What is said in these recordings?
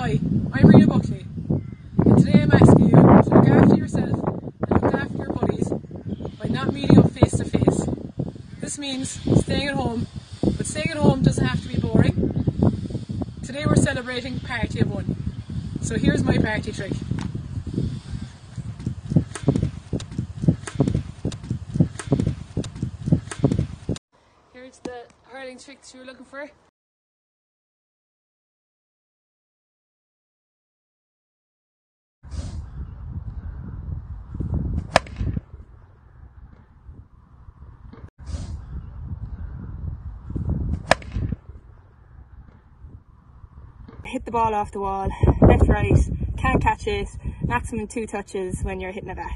Hi, I'm Rita Buckley, and today I'm asking you to look after yourself and look after your buddies by not meeting up face to face. This means staying at home, but staying at home doesn't have to be boring. Today we're celebrating Party of One, so here's my party trick. Here's the hurling tricks you were looking for. Hit the ball off the wall, left, right, can't catch it, maximum 2 touches when you're hitting it back.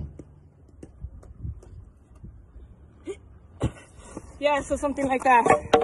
Yeah, so something like that.